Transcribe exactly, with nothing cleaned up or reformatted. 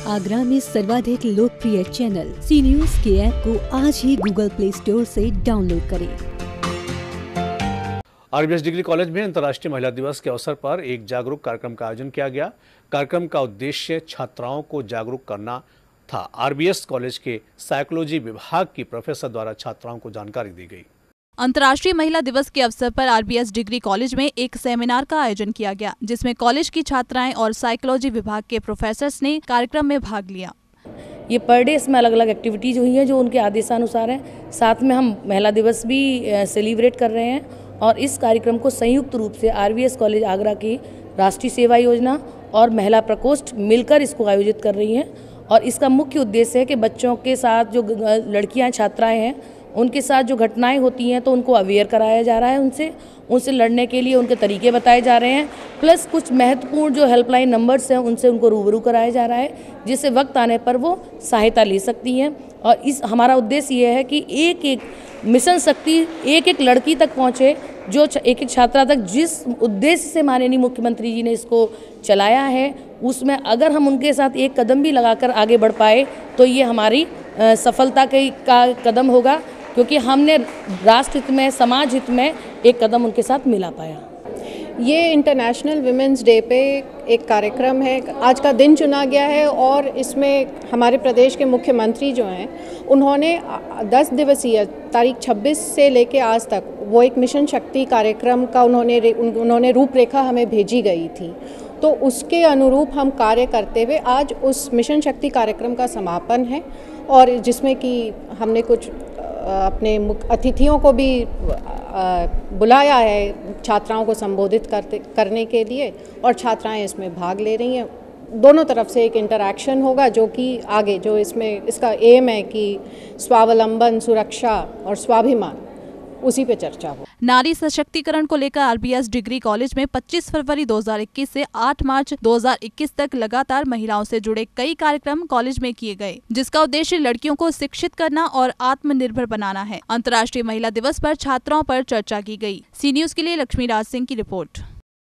आगरा में सर्वाधिक लोकप्रिय चैनल सी न्यूज के ऐप को आज ही गूगल प्ले स्टोर से डाउनलोड करें। आरबीएस डिग्री कॉलेज में अंतर्राष्ट्रीय महिला दिवस के अवसर पर एक जागरूक कार्यक्रम का आयोजन किया गया। कार्यक्रम का उद्देश्य छात्राओं को जागरूक करना था। आरबीएस कॉलेज के साइकोलॉजी विभाग की प्रोफेसर द्वारा छात्राओं को जानकारी दी गई। अंतर्राष्ट्रीय महिला दिवस के अवसर पर आरबीएस डिग्री कॉलेज में एक सेमिनार का आयोजन किया गया, जिसमें कॉलेज की छात्राएं और साइकोलॉजी विभाग के प्रोफेसर्स ने कार्यक्रम में भाग लिया। ये पर डे इसमें अलग अलग एक्टिविटीज हुई हैं जो उनके आदेशानुसार है। साथ में हम महिला दिवस भी सेलिब्रेट कर रहे हैं और इस कार्यक्रम को संयुक्त रूप से आरबीएस कॉलेज आगरा की राष्ट्रीय सेवा योजना और महिला प्रकोष्ठ मिलकर इसको आयोजित कर रही हैं। और इसका मुख्य उद्देश्य है कि बच्चों के साथ जो लड़कियां छात्राएं हैं उनके साथ जो घटनाएं होती हैं तो उनको अवेयर कराया जा रहा है, उनसे उनसे लड़ने के लिए उनके तरीके बताए जा रहे हैं, प्लस कुछ महत्वपूर्ण जो हेल्पलाइन नंबर्स हैं उनसे उनको रूबरू कराया जा रहा है, जिससे वक्त आने पर वो सहायता ले सकती हैं। और इस हमारा उद्देश्य ये है कि एक एक मिशन शक्ति एक एक लड़की तक पहुँचे, जो एक एक छात्रा तक जिस उद्देश्य से माननीय मुख्यमंत्री जी ने इसको चलाया है, उसमें अगर हम उनके साथ एक कदम भी लगाकर आगे बढ़ पाए तो ये हमारी सफलता का कदम होगा, क्योंकि हमने राष्ट्र हित में, समाज हित में एक कदम उनके साथ मिला पाया। ये इंटरनेशनल विमेंस डे पे एक कार्यक्रम है, आज का दिन चुना गया है और इसमें हमारे प्रदेश के मुख्यमंत्री जो हैं उन्होंने दस दिवसीय तारीख छब्बीस से लेके आज तक वो एक मिशन शक्ति कार्यक्रम का उन्होंने उन्होंने रूपरेखा हमें भेजी गई थी। तो उसके अनुरूप हम कार्य करते हुए आज उस मिशन शक्ति कार्यक्रम का समापन है और जिसमें कि हमने कुछ अपने अतिथियों को भी बुलाया है छात्राओं को संबोधित करते करने के लिए, और छात्राएं इसमें भाग ले रही हैं। दोनों तरफ से एक इंटरैक्शन होगा जो कि आगे जो इसमें इसका एम है कि स्वावलंबन, सुरक्षा और स्वाभिमान, उसी पे चर्चा हो। नारी सशक्तिकरण को लेकर आरबीएस डिग्री कॉलेज में पच्चीस फरवरी दो हज़ार इक्कीस से आठ मार्च दो हज़ार इक्कीस तक लगातार महिलाओं से जुड़े कई कार्यक्रम कॉलेज में किए गए, जिसका उद्देश्य लड़कियों को शिक्षित करना और आत्मनिर्भर बनाना है। अंतर्राष्ट्रीय महिला दिवस पर छात्राओं पर चर्चा की गई। सी न्यूज के लिए लक्ष्मी राज सिंह की रिपोर्ट।